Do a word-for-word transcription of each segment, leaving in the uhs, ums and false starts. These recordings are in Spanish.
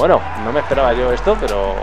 Bueno, no me esperaba yo esto, pero...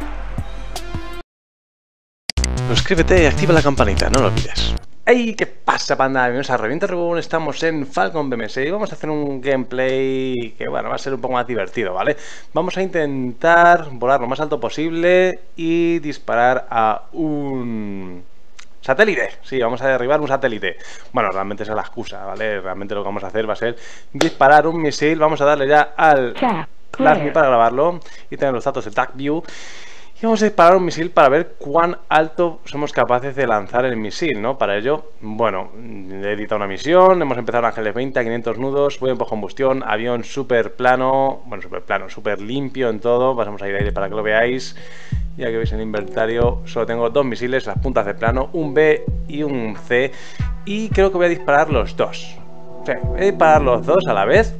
Suscríbete y activa la campanita, no lo olvides. ¡Hey! ¿Qué pasa, panda? Bienvenidos a Revienta Reborn. Estamos en Falcon B M S y vamos a hacer un gameplay que, bueno, va a ser un poco más divertido, ¿vale? Vamos a intentar volar lo más alto posible y disparar a un... satélite. Sí, vamos a derribar un satélite. Bueno, realmente esa es la excusa, ¿vale? Realmente lo que vamos a hacer va a ser disparar un misil. Vamos a darle ya al LASMI para grabarlo y tener los datos de TacView. Y vamos a disparar un misil para ver cuán alto somos capaces de lanzar el misil, ¿no? Para ello, bueno, he editado una misión, hemos empezado en Ángeles veinte a quinientos nudos, voy en postcombustión, avión súper plano, bueno, súper plano, súper limpio en todo, pasamos a ir aire para que lo veáis. Ya que veis en el inventario, solo tengo dos misiles, las puntas de plano, un B y un C, y creo que voy a disparar los dos. Sí, voy a disparar los dos a la vez.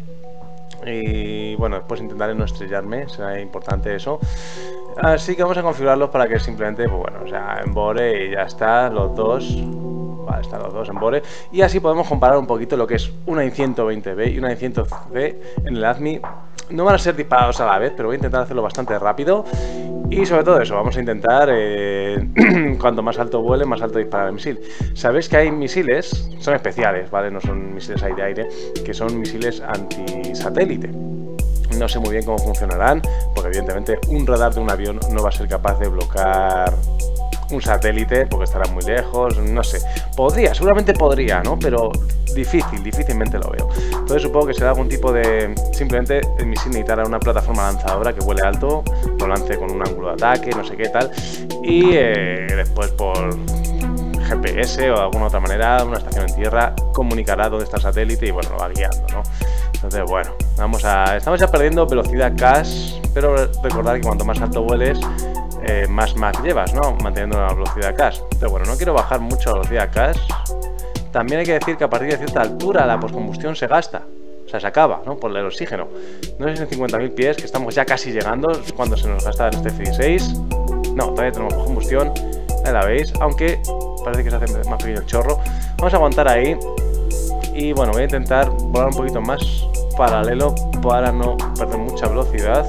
Y bueno, después intentaré no estrellarme, será importante eso. Así que vamos a configurarlos para que simplemente, pues bueno, o sea, en bore y ya está, los dos. Vale, están los dos en bore. Y así podemos comparar un poquito lo que es una I ciento veinte B y una I cien C en el LASMI. No van a ser disparados a la vez, pero voy a intentar hacerlo bastante rápido. Y sobre todo eso, vamos a intentar, eh, cuanto más alto vuele, más alto disparar el misil. Sabéis que hay misiles, son especiales, ¿vale? No son misiles aire-aire, que son misiles antisatélite. No sé muy bien cómo funcionarán, porque evidentemente un radar de un avión no va a ser capaz de bloquear un satélite, porque estará muy lejos, no sé. Podría, seguramente podría, ¿no? Pero difícil, difícilmente lo veo. Entonces supongo que será algún tipo de... Simplemente el misil necesitará una plataforma lanzadora que vuele alto, lo lance con un ángulo de ataque, no sé qué tal, y eh, después por G P S o de alguna otra manera, una estación en tierra, comunicará dónde está el satélite y bueno, lo va guiando, ¿no? Entonces bueno, vamos a... Estamos ya perdiendo velocidad cash, pero recordad que cuanto más alto vueles, Eh, más Mach llevas, ¿no? Manteniendo la velocidad cash. Pero bueno, no quiero bajar mucho la velocidad cash. También hay que decir que a partir de cierta altura la postcombustión se gasta. O sea, se acaba, ¿no? Por el oxígeno. No sé si en cincuenta mil pies, que estamos ya casi llegando, es cuando se nos gasta en este F dieciséis. No, todavía tenemos postcombustión. Ahí la veis, aunque parece que se hace más pequeño el chorro. Vamos a aguantar ahí. Y bueno, voy a intentar volar un poquito más paralelo para no perder mucha velocidad.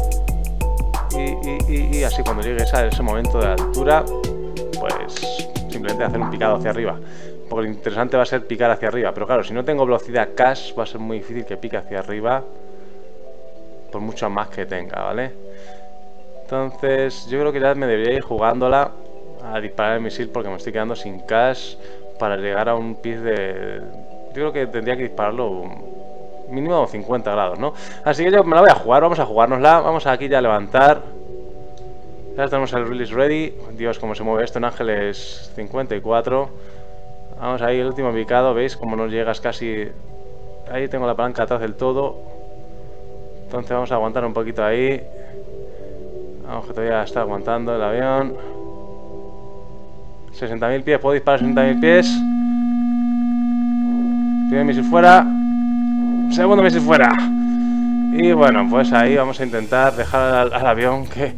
Y, y, y, y así cuando llegue a ese momento de altura, pues simplemente hacer un picado hacia arriba. Porque lo interesante va a ser picar hacia arriba. Pero claro, si no tengo velocidad cash, va a ser muy difícil que pique hacia arriba, por mucho más que tenga, ¿vale? Entonces yo creo que ya me debería ir jugándola a disparar el misil, porque me estoy quedando sin cash para llegar a un pitch de... Yo creo que tendría que dispararlo mínimo cincuenta grados, ¿no? Así que yo me la voy a jugar, vamos a jugárnosla. Vamos aquí ya a levantar. Ya tenemos el release ready. Dios, cómo se mueve esto en Ángeles cincuenta y cuatro. Vamos ahí, el último picado. ¿Veis cómo nos llegas casi? Ahí tengo la palanca atrás del todo. Entonces vamos a aguantar un poquito ahí. Vamos, que todavía está aguantando el avión. sesenta mil pies, puedo disparar sesenta mil pies. Primer misil fuera. Segundo misil fuera. Y bueno, pues ahí vamos a intentar dejar al, al avión que...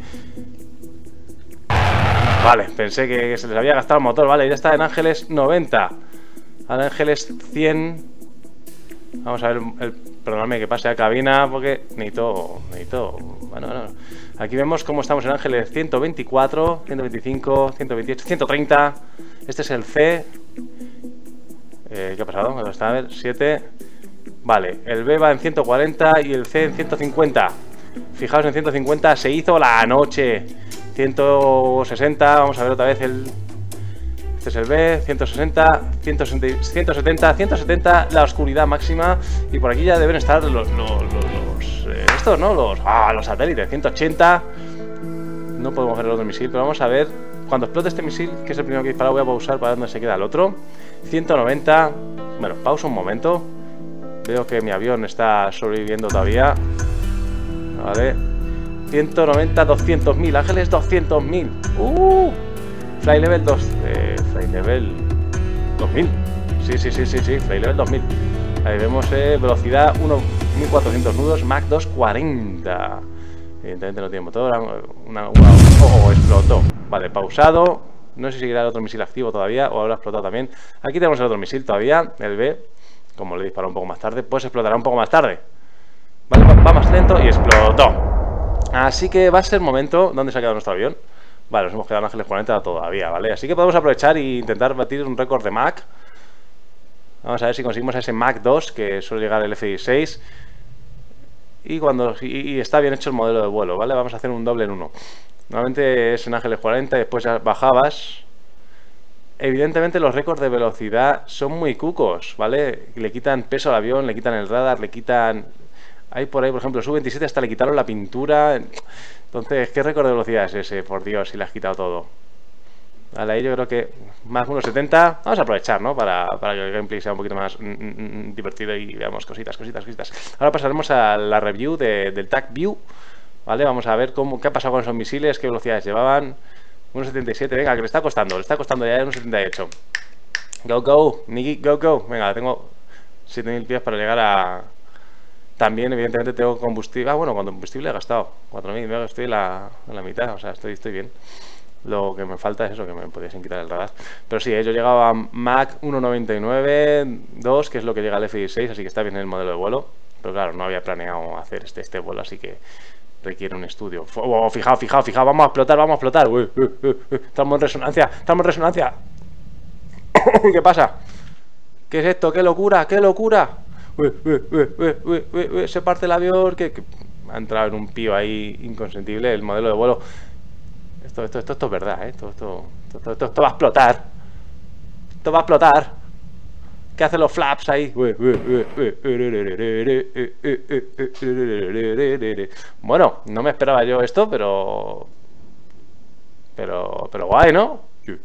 Vale, pensé que se les había gastado el motor. Vale, ya está en Ángeles noventa. Al Ángeles cien. Vamos a ver, el, perdóname que pase a cabina porque necesito... necesito... Bueno, bueno. Aquí vemos cómo estamos en Ángeles ciento veinticuatro, ciento veinticinco, ciento veintiocho, ciento treinta. Este es el C. Eh, ¿Qué ha pasado? ¿Dónde está? A ver, siete... Vale, el B va en ciento cuarenta y el C en ciento cincuenta. Fijaos, en ciento cincuenta se hizo la noche. ciento sesenta, vamos a ver otra vez el... Este es el B, ciento sesenta, ciento setenta, ciento setenta, la oscuridad máxima. Y por aquí ya deben estar los... los, los, los eh, estos, ¿no? Los, ah, los satélites, ciento ochenta. No podemos ver el otro misil, pero vamos a ver. Cuando explote este misil, que es el primero que dispara, voy a pausar para ver dónde se queda el otro. ciento noventa. Bueno, pausa un momento. Veo que mi avión está sobreviviendo todavía. Vale. ciento noventa, doscientos mil. Ángeles doscientos mil. Uh, fly level dos. Eh, fly level dos mil. Sí, sí, sí, sí, sí. Fly level dos mil. Ahí vemos eh, velocidad mil cuatrocientos nudos. Mach dos cuarenta. Evidentemente no tiene motor. Una, una... Oh, explotó. Vale, pausado. No sé si queda el otro misil activo todavía o habrá explotado también. Aquí tenemos el otro misil todavía. El B. Como le disparó un poco más tarde, pues explotará un poco más tarde. Vale, va, va más lento y explotó. Así que va a ser momento... ¿Dónde se ha quedado nuestro avión? Vale, nos hemos quedado en Ángeles cuarenta todavía, ¿vale? Así que podemos aprovechar e intentar batir un récord de Mach. Vamos a ver si conseguimos ese Mach dos, que suele llegar el F dieciséis. Y cuando y, y está bien hecho el modelo de vuelo, ¿vale? Vamos a hacer un doble en uno. Normalmente es en Ángeles cuarenta y después ya bajabas. Evidentemente los récords de velocidad son muy cucos, ¿vale? Le quitan peso al avión, le quitan el radar, le quitan... Hay por ahí, por ejemplo, el S U veintisiete hasta le quitaron la pintura. Entonces, ¿qué récord de velocidad es ese? Por Dios, si le has quitado todo. Vale, ahí yo creo que más uno setenta. Vamos a aprovechar, ¿no? Para, para que el gameplay sea un poquito más mm, mm, divertido y veamos cositas, cositas, cositas. Ahora pasaremos a la review de, del T A C View. ¿Vale? Vamos a ver cómo, qué ha pasado con esos misiles, qué velocidades llevaban. uno setenta y siete, venga, que le está costando, le está costando ya uno setenta y ocho. Go, go, Niki, go, go. Venga, tengo siete mil pies para llegar a... También, evidentemente, tengo combustible. Ah, bueno, cuando combustible he gastado cuatro mil, estoy en la, en la mitad, o sea, estoy, estoy bien. Lo que me falta es eso, que me pudiesen quitar el radar. Pero sí, ¿eh? Yo llegaba a Mach uno noventa y nueve, dos, que es lo que llega al F dieciséis, así que está bien el modelo de vuelo. Pero claro, no había planeado hacer este, este vuelo, así que requiere un estudio. Oh, fijaos, fijaos, fijaos, vamos a explotar, vamos a explotar. Uy, uy, uy, uy. Estamos en resonancia, estamos en resonancia. ¿Qué pasa? ¿Qué es esto? ¡Qué locura! ¡Qué locura! Uy, uy, uy, uy, uy, uy, uy, se parte el avión, que, que ha entrado en un pío ahí inconsentible el modelo de vuelo. Esto, esto, esto, esto es verdad, ¿eh? Esto, esto, esto, esto, esto va a explotar. Esto va a explotar. ¿Qué hacen los flaps ahí? Bueno, no me esperaba yo esto, pero... Pero, pero guay, ¿no?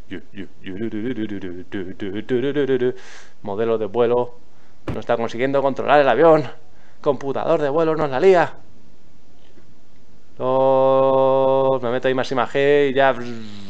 Modelo de vuelo. No está consiguiendo controlar el avión. Computador de vuelo nos la lía. Los... Me meto ahí máxima G y ya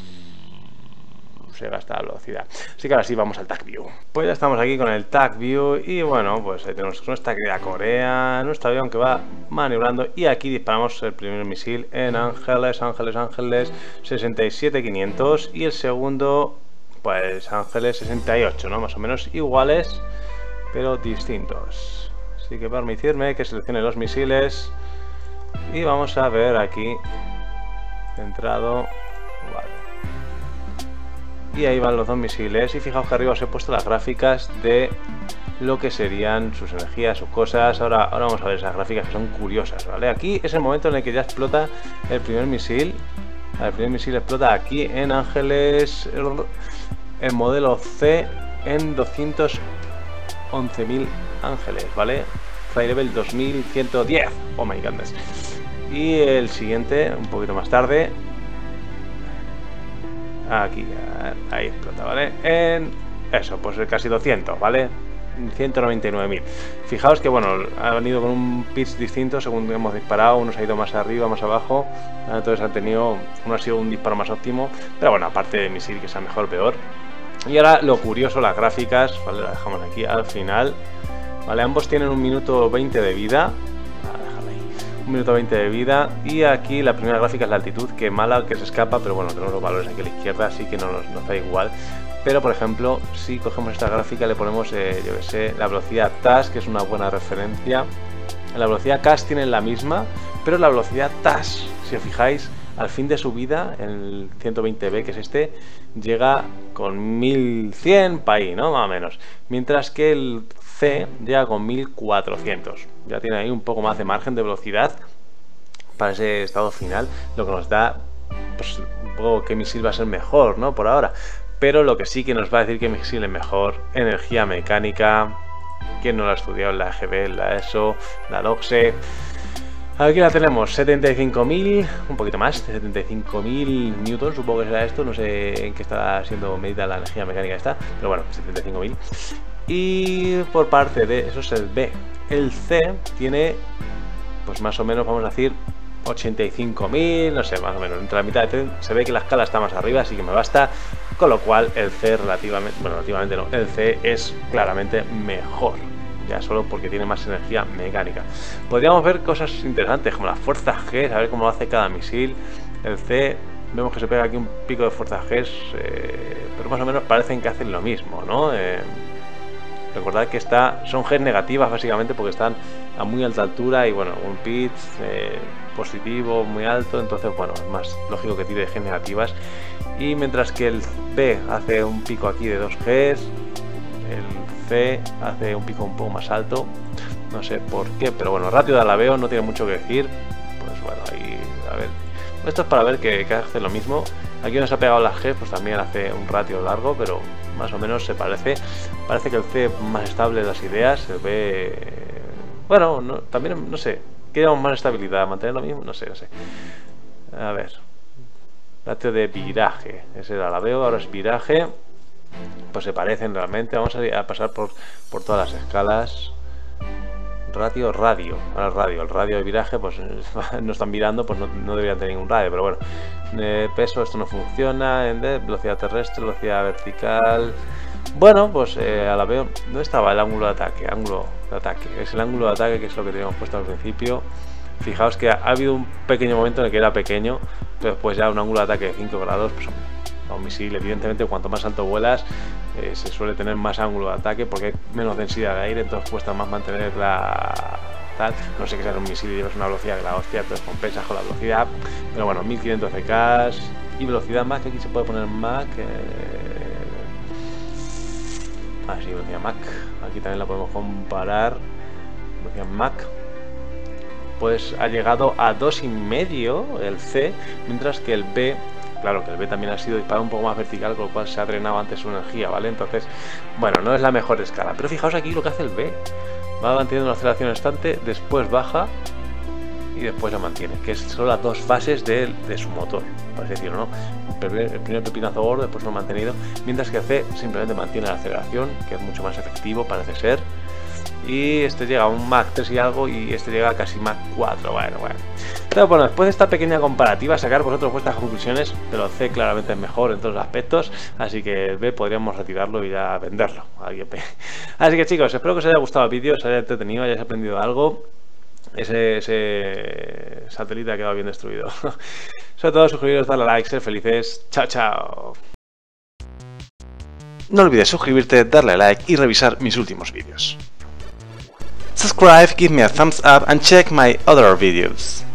se gasta la velocidad. Así que ahora sí vamos al T A C View. Pues ya estamos aquí con el T A C View. Y bueno, pues ahí tenemos nuestra querida Corea, nuestro avión que va maniobrando. Y aquí disparamos el primer misil en Ángeles, Ángeles, Ángeles sesenta y siete quinientos. Y el segundo, pues Ángeles sesenta y ocho, ¿no? Más o menos iguales, pero distintos. Así que permitirme que seleccione los misiles y vamos a ver aquí centrado, vale. Y ahí van los dos misiles y fijaos que arriba os he puesto las gráficas de lo que serían sus energías, sus cosas. Ahora, ahora vamos a ver esas gráficas que son curiosas, ¿vale? Aquí es el momento en el que ya explota el primer misil. El primer misil explota aquí en Ángeles, el, el modelo C en doscientos once mil ángeles, ¿vale? Flight level dos mil ciento diez. Oh my goodness. Y el siguiente, un poquito más tarde. Aquí, ahí explota, ¿vale? En eso, pues casi doscientos, ¿vale? ciento noventa y nueve mil. Fijaos que, bueno, ha venido con un pitch distinto según hemos disparado. Uno se ha ido más arriba, más abajo. Entonces han tenido, uno ha sido un disparo más óptimo. Pero bueno, aparte de misil que sea mejor o peor. Y ahora lo curioso, las gráficas, ¿vale? Las dejamos aquí al final. Vale, ambos tienen un minuto veinte de vida. Un minuto veinte de vida. Y aquí la primera gráfica es la altitud, que mala, que se escapa, pero bueno, tenemos los valores aquí a la izquierda, así que no nos, nos da igual. Pero por ejemplo, si cogemos esta gráfica, le ponemos, eh, yo que sé, la velocidad T A S, que es una buena referencia. La velocidad C A S tienen la misma, pero la velocidad T A S, si os fijáis, al fin de su vida, el ciento veinte B, que es este, llega con mil cien para ahí, ¿no? Más o menos. Mientras que el C llega con mil cuatrocientos. Ya tiene ahí un poco más de margen de velocidad para ese estado final, lo que nos da, pues, un poco qué misil va a ser mejor, ¿no? Por ahora. Pero lo que sí que nos va a decir qué misil es mejor, energía mecánica. ¿Quién no lo ha estudiado en la A G B, en la ESO, la LOXE? Aquí la tenemos, setenta y cinco mil, un poquito más, de setenta y cinco mil newtons, supongo que será esto, no sé en qué está siendo medida la energía mecánica esta, pero bueno, setenta y cinco mil. Y por parte de, eso es el B, el C tiene, pues más o menos, vamos a decir, ochenta y cinco mil, no sé, más o menos, entre la mitad de tren, se ve que la escala está más arriba, así que me basta, con lo cual el C relativamente, bueno, relativamente no, el C es claramente mejor. Ya solo porque tiene más energía mecánica. Podríamos ver cosas interesantes como las fuerzas G, saber cómo lo hace cada misil. El C, vemos que se pega aquí un pico de fuerzas G, eh, pero más o menos parecen que hacen lo mismo, ¿no? Eh, recordad que está, son G negativas básicamente porque están a muy alta altura y bueno, un pitch eh, positivo muy alto, entonces bueno, es más lógico que tire de G negativas. Y mientras que el B hace un pico aquí de dos Gs, el C hace un pico un poco más alto, no sé por qué, pero bueno, ratio de alabeo no tiene mucho que decir. Pues bueno, ahí a ver, esto es para ver que, que hace lo mismo. Aquí donde se ha pegado las G, pues también hace un ratio largo, pero más o menos se parece. Parece que el C es más estable de las ideas, el B, bueno, no, también no sé, queremos más estabilidad, mantener lo mismo, no sé, no sé. A ver, ratio de viraje, ese era alabeo, ahora es viraje, pues se parecen realmente. Vamos a, a pasar por, por todas las escalas. Ratio, radio, ahora el radio, el radio de viraje, pues no están virando, pues no, no deberían tener ningún radio, pero bueno. Eh, peso, esto no funciona, en de, velocidad terrestre, velocidad vertical. Bueno, pues eh, alabeo, ¿dónde estaba el ángulo de ataque? Ángulo de ataque, es el ángulo de ataque que es lo que teníamos puesto al principio. Fijaos que ha, ha habido un pequeño momento en el que era pequeño, pero después ya un ángulo de ataque de cinco grados, pues a un misil, evidentemente cuanto más alto vuelas eh, se suele tener más ángulo de ataque porque hay menos densidad de aire, entonces cuesta más mantener la tal, no sé que sea un misil y llevas una velocidad que la hostia, entonces compensas con la velocidad, pero bueno, mil quinientos C K y velocidad Mach, aquí se puede poner Mach, eh... ah sí, velocidad Mach, aquí también la podemos comparar, velocidad Mach, pues ha llegado a dos y medio el C, mientras que el B, claro que el B también ha sido disparado un poco más vertical, con lo cual se ha drenado antes su energía, ¿vale? Entonces, bueno, no es la mejor escala. Pero fijaos aquí lo que hace el B. Va manteniendo una aceleración constante, después baja y después la mantiene. Que son las dos fases de, de su motor, por así decirlo, ¿no? El primer, el primer pepinazo gordo, después lo ha mantenido. Mientras que el C simplemente mantiene la aceleración, que es mucho más efectivo, parece ser. Y este llega a un Mach tres y algo y este llega a casi Mach cuatro, bueno, bueno. Pero bueno, después de esta pequeña comparativa, sacar vosotros vuestras conclusiones, pero el C claramente es mejor en todos los aspectos, así que el B podríamos retirarlo y ya venderlo. Así que chicos, espero que os haya gustado el vídeo, os haya entretenido, hayáis aprendido algo. Ese, ese satélite ha quedado bien destruido. Sobre todo suscribiros, darle a like, ser felices. Chao, chao. No olvides suscribirte, darle a like y revisar mis últimos vídeos. Subscribe, give me a thumbs up and check my other videos.